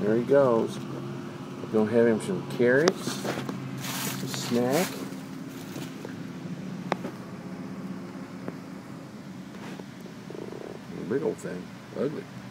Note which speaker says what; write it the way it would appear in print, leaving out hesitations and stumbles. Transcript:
Speaker 1: There he goes. We're going to have him some carrots, a snack. Big old thing. Ugly.